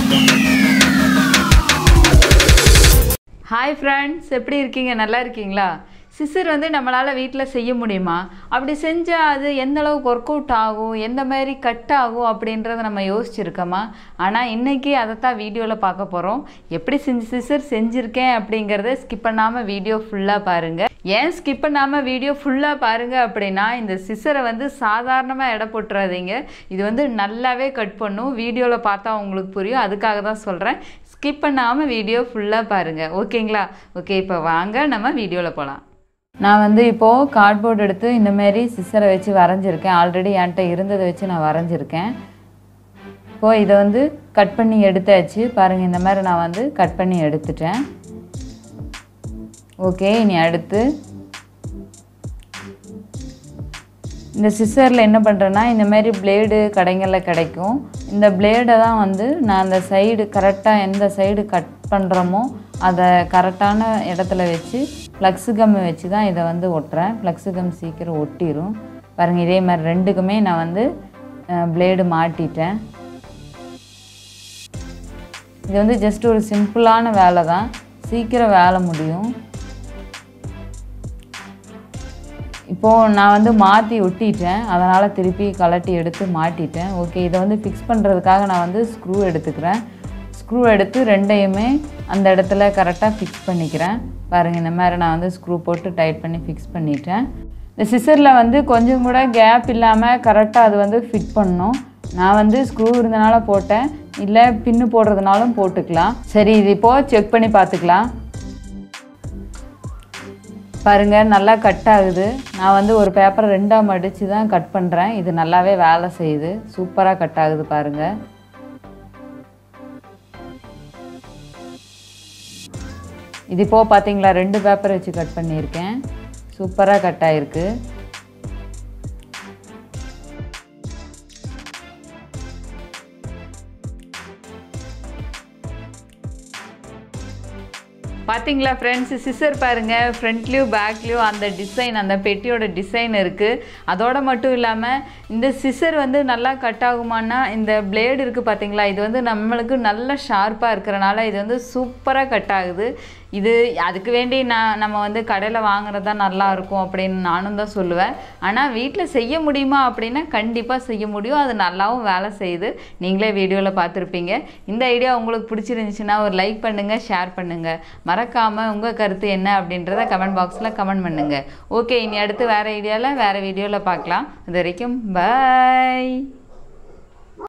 Hi friends, எப்படி இருக்கீங்க? நல்லா இருக்கீங்களா? சிசர் வந்து நம்மளால வீட்ல செய்ய முடியுமா? அப்படி செஞ்சா அது எந்த அளவுக்கு வொர்க் அவுட் ஆகும், எந்த மாதிரி கட் ஆகும் அப்படின்றத நம்ம யோசிச்சிருக்கோமா? ஆனா இன்னைக்கு அத தான் வீடியோல பார்க்க போறோம். எப்படி சிசர் செஞ்சிருக்கேன் அப்படிங்கறதை ஸ்கிப் பண்ணாம வீடியோ ஃபுல்லா பாருங்க. ஏன் ஸ்கிப் பண்ணாம வீடியோ ஃபுல்லா பாருங்க அப்படினா இந்த சிசரை வந்து சாதாரணமா எடை போட்றாதீங்க. இது வந்து நல்லாவே கட் பண்ணும். வீடியோல பார்த்தா உங்களுக்கு புரியும். அதுக்காக தான் சொல்றேன். ஸ்கிப் பண்ணாம வீடியோ ஃபுல்லா பாருங்க. ஓகேங்களா? ஓகே, இப்போ வாங்க நம்ம வீடியோல போலாம். நான் வந்து இப்போ கார்ட்போர்ட் எடுத்து இந்த மாதிரி சிசரை வச்சு வரைஞ்சிருக்கேன். ஆல்ரெடி என்கிட்ட இருந்ததை வச்சு நான் வரைஞ்சிருக்கேன். இப்போ இதை வந்து கட் பண்ணி எடுத்தாச்சு. பாருங்க, இந்த மாதிரி நான் வந்து கட் பண்ணி எடுத்துட்டேன். ஓகே, இனி அடுத்து இந்த சிசரில் என்ன பண்ணுறேன்னா, இந்த மாதிரி பிளேடு கடைங்களில் கிடைக்கும். இந்த பிளேடை தான் வந்து நான் அந்த சைடு கரெக்டாக எந்த சைடு கட் பண்ணுறோமோ அதை கரெக்டான இடத்துல வச்சு ஃப்ளக்ஸு கம்மு வச்சு தான் இதை வந்து ஒட்டுறேன். ஃப்ளக்ஸு கம் சீக்கிரம் ஒட்டிடும். பாருங்கள், இதே மாதிரி ரெண்டுக்குமே நான் வந்து பிளேடு மாட்டிட்டேன். இது வந்து ஜஸ்ட் ஒரு சிம்பிளான வேலை தான், சீக்கிரம் வேலை முடியும். இப்போது நான் வந்து மாற்றி ஒட்டிட்டேன், அதனால் திருப்பி கலட்டி எடுத்து மாட்டிட்டேன். ஓகே, இதை வந்து ஃபிக்ஸ் பண்ணுறதுக்காக நான் வந்து ஸ்க்ரூ எடுத்துக்கிறேன். ஸ்க்ரூ எடுத்து ரெண்டையுமே அந்த இடத்துல கரெக்டாக ஃபிக்ஸ் பண்ணிக்கிறேன். பாருங்கள், இந்த மாதிரி நான் வந்து ஸ்க்ரூ போட்டு டைட் பண்ணி ஃபிக்ஸ் பண்ணிட்டேன். இந்த சிசரில் வந்து கொஞ்சம் கூட கேப் இல்லாமல் கரெக்டாக அது வந்து ஃபிட் பண்ணணும். நான் வந்து ஸ்க்ரூ இருந்தனால போட்டேன், இல்லை பின்னு போடுறதுனாலும் போட்டுக்கலாம். சரி, இது இப்போது செக் பண்ணி பார்த்துக்கலாம். பாருங்கள், நல்லா கட் ஆகுது. நான் வந்து ஒரு பேப்பரை ரெண்டாக மடித்து தான் கட் பண்ணுறேன். இது நல்லாவே வேலை செய்யுது, சூப்பராக கட் ஆகுது. பாருங்கள், இது இப்போது பார்த்தீங்களா, 2 பேப்பர் வச்சு கட் பண்ணியிருக்கேன். சூப்பராக கட் ஆகிருக்கு. பார்த்தீங்களா ஃப்ரெண்ட்ஸ், சிசர் பாருங்கள், ஃப்ரண்ட்லேயும் பேக்லேயும் அந்த டிசைன், அந்த பெட்டியோட டிசைன் இருக்குது. அதோடு மட்டும் இல்லாமல் இந்த சிசர் வந்து நல்லா கட் ஆகுமானா, இந்த பிளேடு இருக்குது பார்த்தீங்களா, இது வந்து நம்மளுக்கு நல்ல ஷார்ப்பாக இருக்கிறனால இது வந்து சூப்பராக கட் ஆகுது. இது அதுக்கு வேண்டி நம்ம வந்து கடையில் வாங்குறது தான் நல்லாயிருக்கும் அப்படின்னு நானும் தான் சொல்லுவேன். ஆனால் வீட்டில் செய்ய முடியுமா அப்படின்னா கண்டிப்பாக செய்ய முடியும். அது நல்லாவும் வேலை செய்யுது. நீங்களே வீடியோவில் பார்த்துருப்பீங்க. இந்த ஐடியா உங்களுக்கு பிடிச்சிருந்துச்சுன்னா ஒரு லைக் பண்ணுங்கள், ஷேர் பண்ணுங்கள். மறக்காமல் உங்கள் கருத்து என்ன அப்படின்றத கமெண்ட் பாக்ஸில் கமெண்ட் பண்ணுங்கள். ஓகே, இனி அடுத்து வேறு ஐடியாவில் வேறு வீடியோவில் பார்க்கலாம். அது வரைக்கும் பாய்.